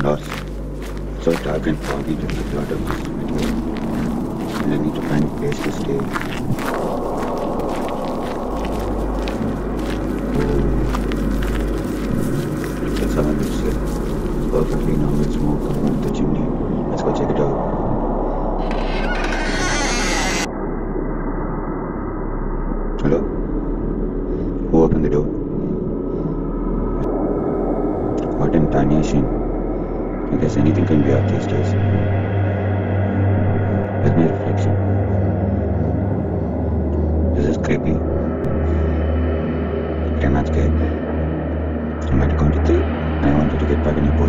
lost. It's so dark and foggy to make a lot of noise with you. And I need to find a place to stay. That's how it looks here. It's perfectly normal smoke coming out the chimney. Let's go check it out. Hello? Who opened the door? What in tarnation? I guess anything can be out these days. Where's my reflection? This is creepy. But I'm not scared. I might have counted 3. I wanted to get back in your boat.